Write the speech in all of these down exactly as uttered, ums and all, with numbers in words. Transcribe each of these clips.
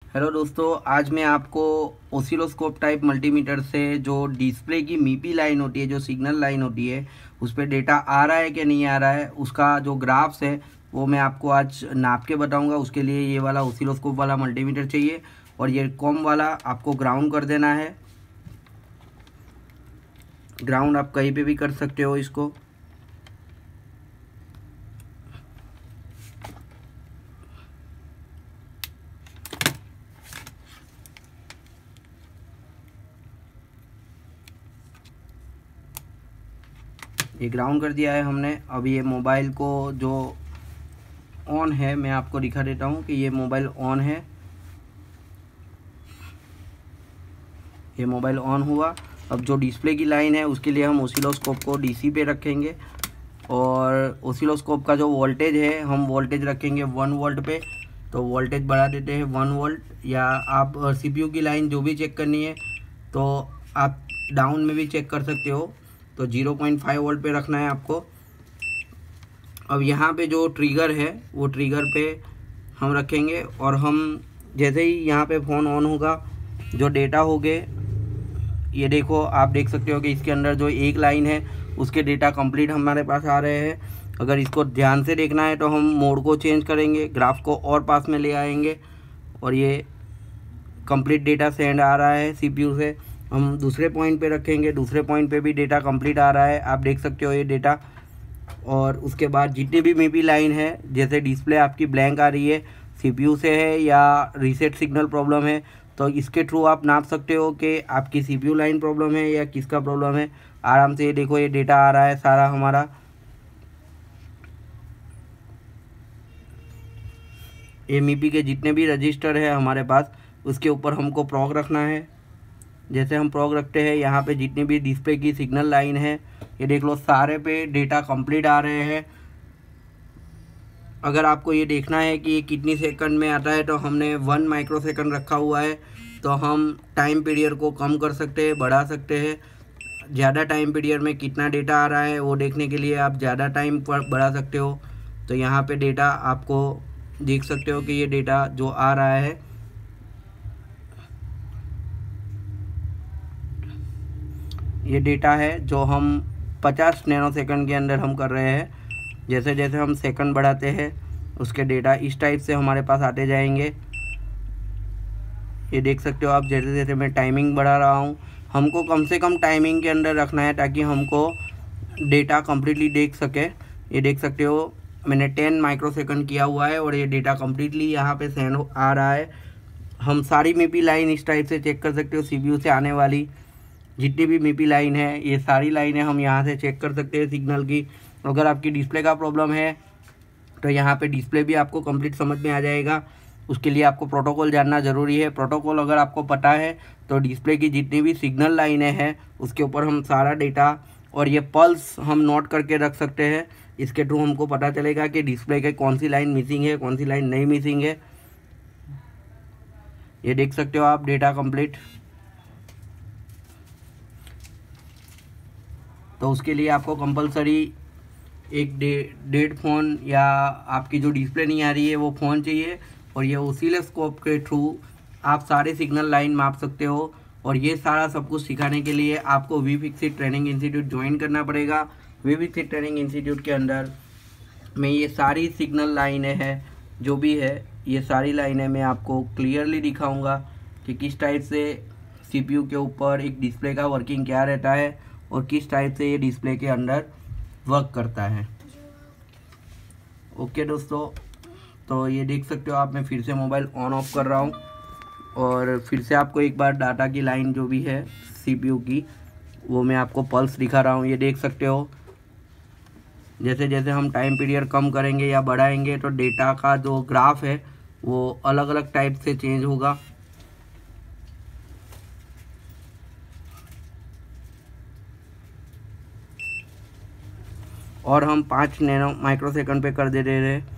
Hello दोस्तों, आज मैं आपको ओसिलोस्कोप टाइप मल्टीमीटर से जो डिस्प्ले की मीपी लाइन होती है, जो सिग्नल लाइन होती है, उस पर डेटा आ रहा है कि नहीं आ रहा है, उसका जो ग्राफ्स है वो मैं आपको आज नाप के बताऊंगा। उसके लिए ये वाला ओसिलोस्कोप वाला मल्टीमीटर चाहिए और ये कॉम वाला आपको ग्राउंड कर देना है। ग्राउंड आप कहीं पे भी कर सकते हो इसको। ये ग्राउंड कर दिया है हमने। अब ये मोबाइल को जो ऑन है, मैं आपको दिखा देता हूँ कि ये मोबाइल ऑन है। ये मोबाइल ऑन हुआ। अब जो डिस्प्ले की लाइन है उसके लिए हम ओसिलोस्कोप को डीसी पे रखेंगे और ओसिलोस्कोप का जो वोल्टेज है हम वोल्टेज रखेंगे वन वोल्ट पे। तो वोल्टेज बढ़ा देते हैं वन वोल्ट, या आप सीपीयू की लाइन जो भी चेक करनी है तो आप डाउन में भी चेक कर सकते हो। तो ज़ीरो पॉइंट फाइव वोल्ट पे रखना है आपको। अब यहाँ पे जो ट्रिगर है वो ट्रिगर पे हम रखेंगे और हम जैसे ही यहाँ पे फ़ोन ऑन होगा, जो डेटा हो गए, ये देखो आप देख सकते हो कि इसके अंदर जो एक लाइन है उसके डेटा कंप्लीट हमारे पास आ रहे हैं। अगर इसको ध्यान से देखना है तो हम मोड को चेंज करेंगे, ग्राफ को और पास में ले आएंगे और ये कंप्लीट डेटा सेंड आ रहा है सीपीयू से। हम दूसरे पॉइंट पे रखेंगे, दूसरे पॉइंट पे भी डेटा कंप्लीट आ रहा है, आप देख सकते हो ये डेटा। और उसके बाद जितनी भी मीपी लाइन है, जैसे डिस्प्ले आपकी ब्लैंक आ रही है, सीपीयू से है या रीसेट सिग्नल प्रॉब्लम है, तो इसके थ्रू आप नाप सकते हो कि आपकी सीपीयू लाइन प्रॉब्लम है या किसका प्रॉब्लम है। आराम से ये देखो ये डेटा आ रहा है सारा हमारा। ये मीपी के जितने भी रजिस्टर है हमारे पास, उसके ऊपर हमको प्रॉग रखना है। जैसे हम प्रॉग रखते हैं, यहाँ पे जितनी भी डिस्प्ले की सिग्नल लाइन है, ये देख लो सारे पे डेटा कंप्लीट आ रहे हैं। अगर आपको ये देखना है कि ये कितनी सेकंड में आता है, तो हमने वन माइक्रो सेकंड रखा हुआ है। तो हम टाइम पीरियड को कम कर सकते हैं, बढ़ा सकते हैं। ज़्यादा टाइम पीरियड में कितना डेटा आ रहा है वो देखने के लिए आप ज़्यादा टाइम पर बढ़ा सकते हो। तो यहाँ पे डेटा आपको देख सकते हो कि ये डेटा जो आ रहा है, ये डेटा है जो हम पचास नैनो सेकंड के अंदर हम कर रहे हैं। जैसे जैसे हम सेकंड बढ़ाते हैं उसके डेटा इस टाइप से हमारे पास आते जाएंगे। ये देख सकते हो आप, जैसे जैसे मैं टाइमिंग बढ़ा रहा हूँ। हमको कम से कम टाइमिंग के अंदर रखना है ताकि हमको डेटा कम्प्लीटली देख सके। ये देख सकते हो मैंने टेन माइक्रो सेकंड किया हुआ है और ये डेटा कम्प्लीटली यहाँ पे सेंड आ रहा है। हम सारी मीपी लाइन इस टाइप से चेक कर सकते हो। सीपीयू से आने वाली जितनी भी मीपी लाइन है, ये सारी लाइनें हम यहाँ से चेक कर सकते हैं सिग्नल की। अगर आपकी डिस्प्ले का प्रॉब्लम है तो यहाँ पे डिस्प्ले भी आपको कंप्लीट समझ में आ जाएगा। उसके लिए आपको प्रोटोकॉल जानना ज़रूरी है। प्रोटोकॉल अगर आपको पता है तो डिस्प्ले की जितनी भी सिग्नल लाइनें हैं उसके ऊपर हम सारा डेटा और ये पल्स हम नोट करके रख सकते हैं। इसके थ्रू हमको पता चलेगा कि डिस्प्ले के कौन सी लाइन मिसिंग है, कौन सी लाइन नहीं मिसिंग है। ये देख सकते हो आप डेटा कंप्लीट। तो उसके लिए आपको कंपलसरी एक डे डेड फ़ोन या आपकी जो डिस्प्ले नहीं आ रही है वो फ़ोन चाहिए और ये ओसिलोस्कोप के थ्रू आप सारे सिग्नल लाइन माप सकते हो। और ये सारा सब कुछ सिखाने के लिए आपको we fix it training institute join करना पड़ेगा। वी फिक्सिट ट्रेनिंग इंस्टीट्यूट के अंदर में ये सारी सिग्नल लाइनें हैं, जो भी है ये सारी लाइनें मैं आपको क्लियरली दिखाऊंगा कि किस टाइप से सीपीयू के ऊपर एक डिस्प्ले का वर्किंग क्या रहता है और किस टाइप से ये डिस्प्ले के अंदर वर्क करता है। ओके दोस्तों, तो ये देख सकते हो आप, मैं फिर से मोबाइल ऑन ऑफ कर रहा हूँ और फिर से आपको एक बार डाटा की लाइन जो भी है सीपीयू की वो मैं आपको पल्स दिखा रहा हूँ। ये देख सकते हो जैसे जैसे हम टाइम पीरियड कम करेंगे या बढ़ाएंगे तो डेटा का जो ग्राफ है वो अलग अलग टाइप से चेंज होगा। और हम पाँच नैनो माइक्रो सेकंड पे कर दे रहे हैं।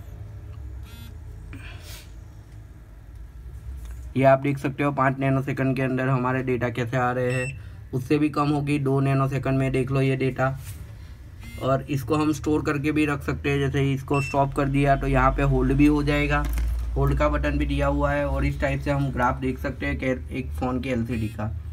ये आप देख सकते हो पाँच नैनो सेकंड के अंदर हमारे डेटा कैसे आ रहे हैं। उससे भी कम होगी दो नैनो सेकंड में, देख लो ये डेटा। और इसको हम स्टोर करके भी रख सकते हैं। जैसे इसको स्टॉप कर दिया तो यहाँ पे होल्ड भी हो जाएगा होल्ड का बटन भी दिया हुआ है और इस टाइप से हम ग्राफ देख सकते हैं कि एक फ़ोन के एलसीडी का।